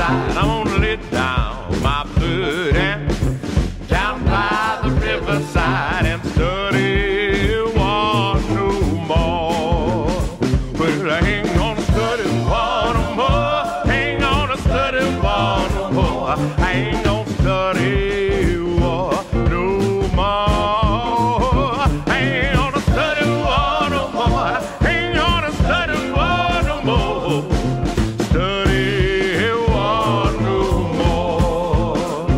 riverside. I'm gonna lay down my burden down by the riverside and study war no more. Well, I ain't gonna study war no more. Ain't gonna study war no more. I ain't gonna study war no more. I ain't gonna study war no more. Ain't gonna study war no more. Study war no more.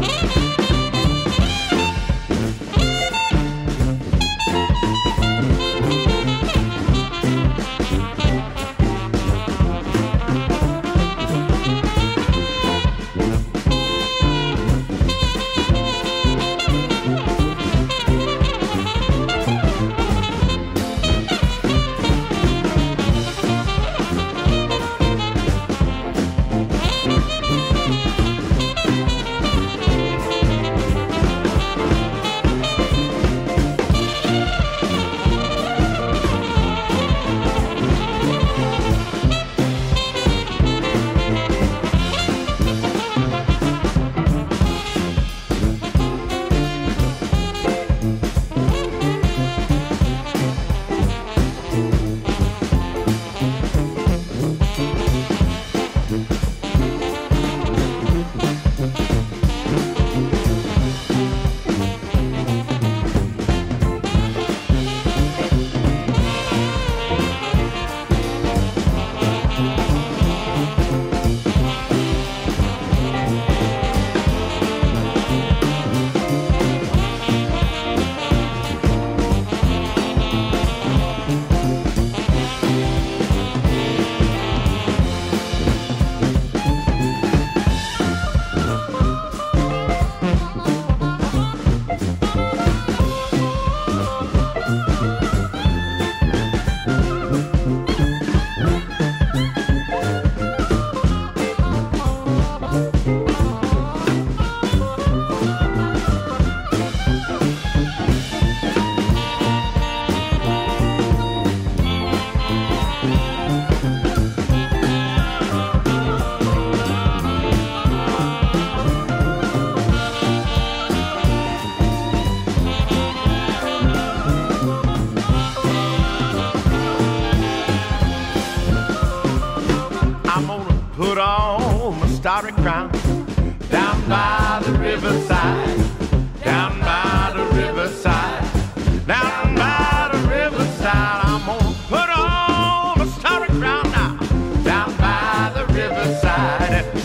I'm gonna put on my starry crown down by the riverside, down by the riverside, down by the riverside. I'm gonna put on my starry crown now, down by the riverside and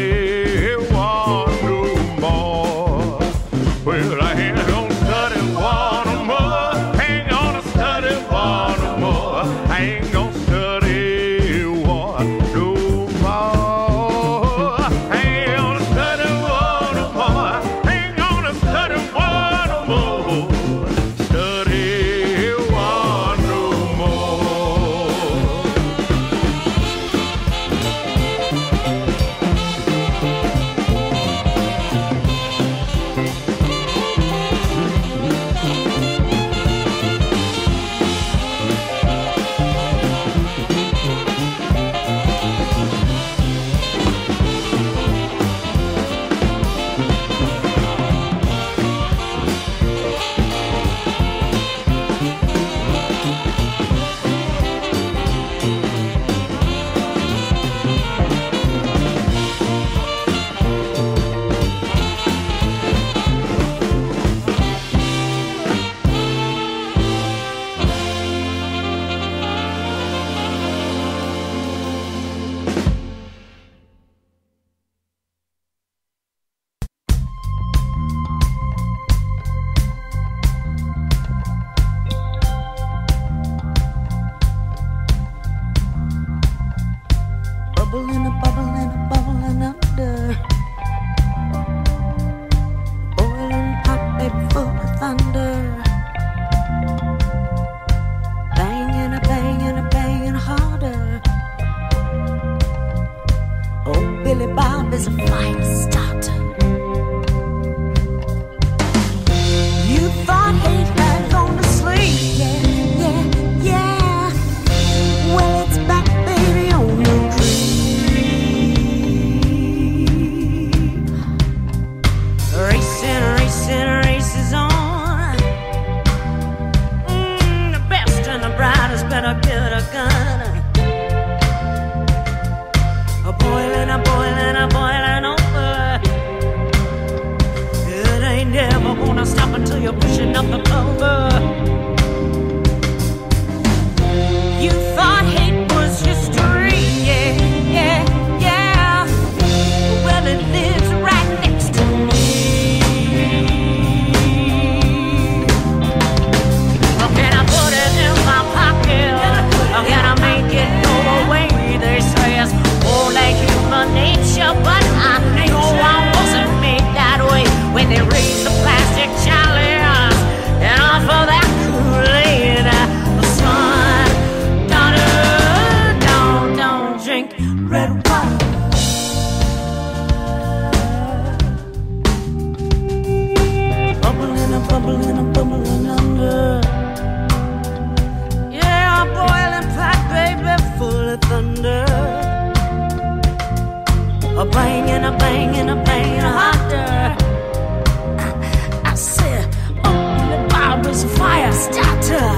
study war no more. Well, I ain't gonna study war no more. Ain't gonna study war no more. I ain't gonna study war no more. Ain't gonna study war no more. Ain't gonna study war no more. Study war no more. Bubbling, bubbling, bubbling under. Boiling hot, baby, full of thunder. Banging, banging, banging harder. Oh, Billy Bob is a flying starter. You thought hate had gone to sleep, yeah, yeah, yeah. Well, it's back, baby, on the tree. red wine. Bubbling and bubbling and bubbling under. Yeah, a boiling pot, baby, full of thunder. A banging, a banging, a banging harder. I said, oh, the barbers fire starter.